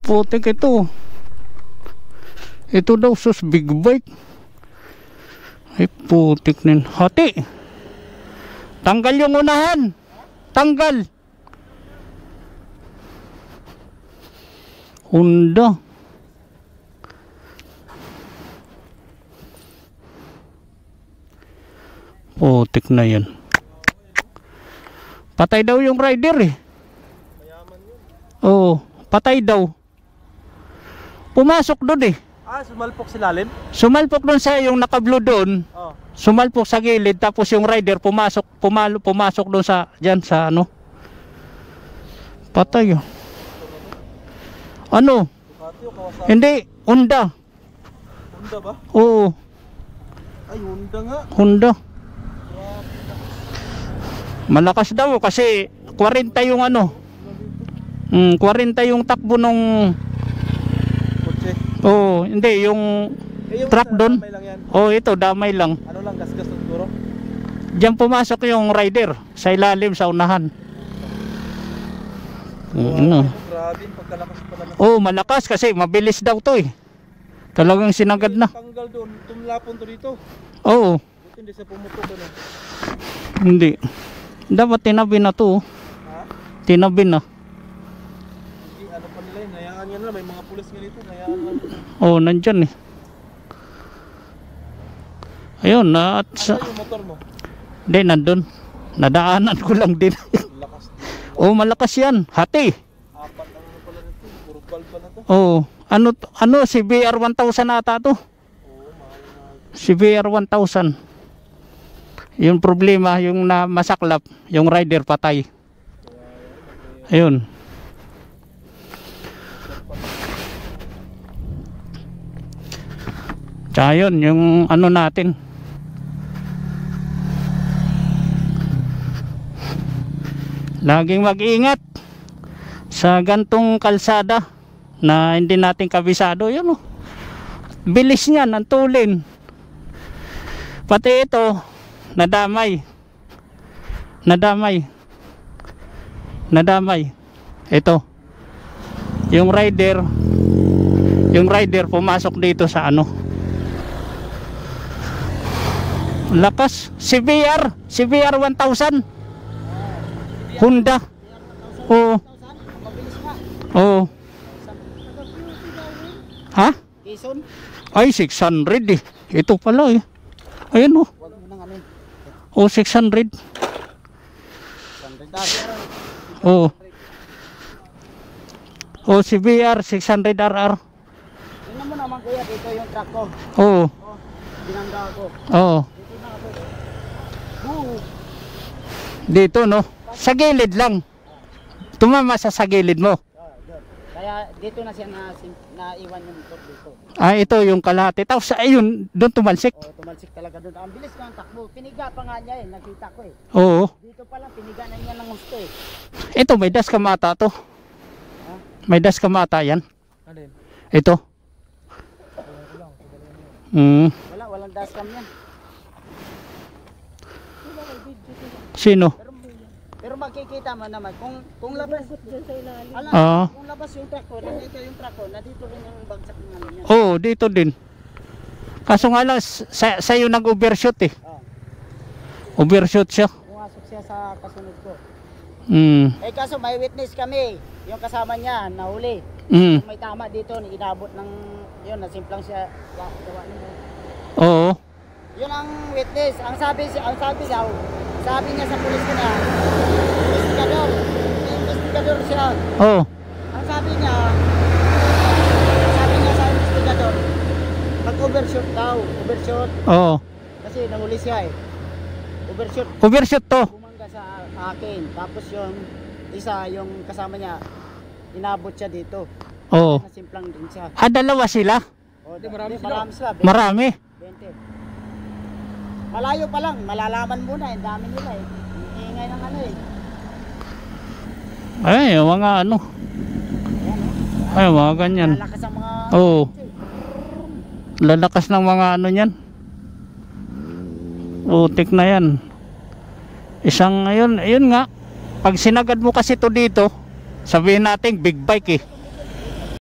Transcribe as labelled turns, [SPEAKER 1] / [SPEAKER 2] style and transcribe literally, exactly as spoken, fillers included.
[SPEAKER 1] putik ito. Ito daw sus big bike. Ay putik nin. Hati. Tanggal yung unahan. Tanggal. Honda. Putik na yan. Patay daw yung rider eh. Oo, patay daw. Pumasok doon eh.
[SPEAKER 2] Ah, sumalpok si lalim?
[SPEAKER 1] Sumalpok doon sa yung naka-blue doon.
[SPEAKER 2] Oh.
[SPEAKER 1] Sumalpok sa gilid tapos yung rider pumasok, pumalo, pumasok doon sa diyan sa ano. Patay. Oh. Ano? Hindi, Honda.
[SPEAKER 2] Honda ba?
[SPEAKER 1] Oo.
[SPEAKER 2] Ay, Honda nga.
[SPEAKER 1] Honda. Malakas daw kasi forty yung ano. Mm, forty yung takbo nung
[SPEAKER 2] kotse.
[SPEAKER 1] oh, hindi yung
[SPEAKER 2] Eh, yung
[SPEAKER 1] truck doon. Oh, ito damay lang.
[SPEAKER 2] Ano lang gas-gas siguro?
[SPEAKER 1] Diyan pumasok yung rider sa ilalim sa unahan.
[SPEAKER 2] Wow,
[SPEAKER 1] ano?
[SPEAKER 2] Grabe, pagkalakas pala na.
[SPEAKER 1] Oh, malakas kasi mabilis daw 'to eh. Talagang sinagad na.
[SPEAKER 2] Tanggal doon, tumlapon to dito.
[SPEAKER 1] Oo.
[SPEAKER 2] Buti hindi sa pumutok doon. Eh.
[SPEAKER 1] Hindi. Dapat tinabi na 'to.
[SPEAKER 2] Ha?
[SPEAKER 1] Tinabi na.
[SPEAKER 2] Hindi, ano pa nila yun, hayaan nyo na, may mga pulis nga dito, hayaan lang.
[SPEAKER 1] Oh, nandyan eh. Ayun, na at sa...
[SPEAKER 2] Ano yung motor mo?
[SPEAKER 1] Hindi, nandun. Nadaanan ko lang din.
[SPEAKER 2] Lakas.
[SPEAKER 1] Oh, malakas yan. Hati.
[SPEAKER 2] Apat ang ano pala nito, puro valve pa na to.
[SPEAKER 1] Oh, ano, ano, si B R one thousand ata to.
[SPEAKER 2] Oo, mahal na.
[SPEAKER 1] Si B R one thousand. Yung problema, yung na masaklap, yung rider patay. Ayun. Tsaka yun, yung ano natin. Laging mag-ingat sa gantong kalsada na hindi natin kabisado. Yun oh. Bilis niyan, ang tulin. Pati ito, nadamay. Nadamay. Nadamay. Ito. Yung rider, yung rider pumasok dito sa ano. Lakas. C B R. C B R one thousand. Honda. Oo. Oo. Ha?
[SPEAKER 3] Quezon?
[SPEAKER 1] Ay, six hundred eh. Ito pala eh. Ayun oh.
[SPEAKER 3] Wag mo nang ano eh.
[SPEAKER 1] Oh, six hundred.
[SPEAKER 3] six hundred.
[SPEAKER 1] Oh. Oh, C B R six hundred R R.
[SPEAKER 3] Tingnan mo naman kuya, dito yung truck ko.
[SPEAKER 1] Oo.
[SPEAKER 3] Oh, binangga ako.
[SPEAKER 1] Oo.
[SPEAKER 3] Dito na ako. Boo!
[SPEAKER 1] Dito no. Sa gilid lang. Tumama sa sa gilid mo.
[SPEAKER 3] Ah, doon. Kaya dito na siya na naiwan yung motor dito.
[SPEAKER 1] Ah, ito yung kalahati. Tapos ayun, doon tumalsik.
[SPEAKER 3] Oh, tumalsik talaga doon. Ang bilis ng takbo. Piniga pa nga niya eh, nakita ko eh.
[SPEAKER 1] Oo.
[SPEAKER 3] Dito pa lang piniga na niya ng gusto eh.
[SPEAKER 1] Ito may das kamata to.
[SPEAKER 3] Ha?
[SPEAKER 1] May das kamata yan.
[SPEAKER 2] Ano yun?
[SPEAKER 1] Ito. Hmm.
[SPEAKER 3] Wala, walang dashcam yan.
[SPEAKER 1] Sino?
[SPEAKER 3] Pero, pero makikita mo naman kung kung labas Alam,
[SPEAKER 1] Ah.
[SPEAKER 3] kung labas yung truck ko, nandito yung truck ko, nandito rin yung bagsak ng ano niya.
[SPEAKER 1] Oo, dito din. Kaso nga lang, sa, sa'yo nag-overshoot eh.
[SPEAKER 3] Oh,
[SPEAKER 1] Overshoot siya.
[SPEAKER 3] pumasok siya sa kasunod ko.
[SPEAKER 1] Hmm.
[SPEAKER 3] Eh kaso may witness kami, yung kasama niya, nahuli.
[SPEAKER 1] Hmm.
[SPEAKER 3] May tama dito, inabot ng, yun, nasimplang siya, gawa gawa niya.
[SPEAKER 1] Oo.
[SPEAKER 3] Yun ang witness, ang sabi, si- ang sabi daw, sabi niya sa pulis ko na, investigador, investigador siya.
[SPEAKER 1] Oo.
[SPEAKER 3] Ang sabi niya, sabi niya sa investigador, mag-overshoot daw, overshoot,
[SPEAKER 1] Oo.
[SPEAKER 3] kasi nahuli siya eh. Overshoot,
[SPEAKER 1] Overshoot to.
[SPEAKER 3] bumangga sa akin, tapos yung isa, yung kasama niya, inabot siya dito.
[SPEAKER 1] Oo.
[SPEAKER 3] Nasimplang din siya.
[SPEAKER 1] Ah, dalawa sila.
[SPEAKER 3] O, di, marami, sila. Marami sila.
[SPEAKER 1] Marami.
[SPEAKER 3] twenty. Malayo pa lang, malalaman muna, ang dami nila eh. Iingay ng ano eh.
[SPEAKER 1] Ay, mga ano. Ay, mga ganyan.
[SPEAKER 3] Lalakas ang mga...
[SPEAKER 1] Oo. Lalakas ng mga ano niyan. Utik na yan. Isang, ayun, ayun nga. Pag sinagad mo kasi to dito, sabihin natin big bike eh.